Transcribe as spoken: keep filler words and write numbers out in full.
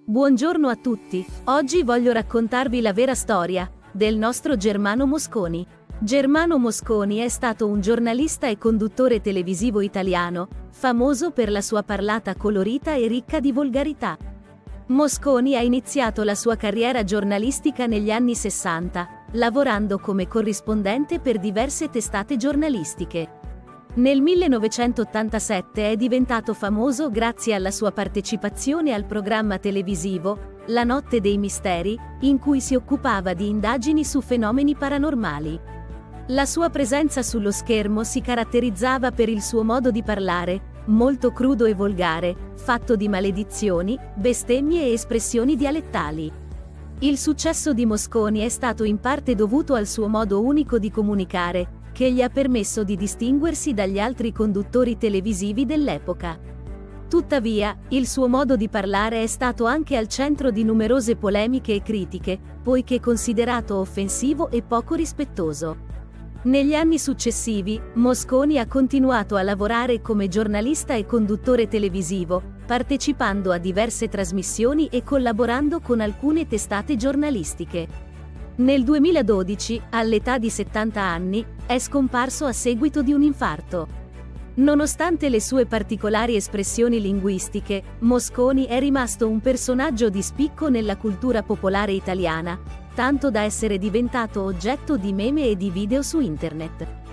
Buongiorno a tutti, oggi voglio raccontarvi la vera storia del nostro Germano Mosconi. Germano Mosconi è stato un giornalista e conduttore televisivo italiano, famoso per la sua parlata colorita e ricca di volgarità. Mosconi ha iniziato la sua carriera giornalistica negli anni sessanta, lavorando come corrispondente per diverse testate giornalistiche. Nel millenovecentottantasette è diventato famoso grazie alla sua partecipazione al programma televisivo La Notte dei Misteri, in cui si occupava di indagini su fenomeni paranormali. La sua presenza sullo schermo si caratterizzava per il suo modo di parlare, molto crudo e volgare, fatto di maledizioni, bestemmie e espressioni dialettali. Il successo di Mosconi è stato in parte dovuto al suo modo unico di comunicare, che gli ha permesso di distinguersi dagli altri conduttori televisivi dell'epoca. Tuttavia, il suo modo di parlare è stato anche al centro di numerose polemiche e critiche, poiché considerato offensivo e poco rispettoso. Negli anni successivi, Mosconi ha continuato a lavorare come giornalista e conduttore televisivo, partecipando a diverse trasmissioni e collaborando con alcune testate giornalistiche. Nel duemiladodici, all'età di settanta anni, è scomparso a seguito di un infarto. Nonostante le sue particolari espressioni linguistiche, Mosconi è rimasto un personaggio di spicco nella cultura popolare italiana, tanto da essere diventato oggetto di meme e di video su internet.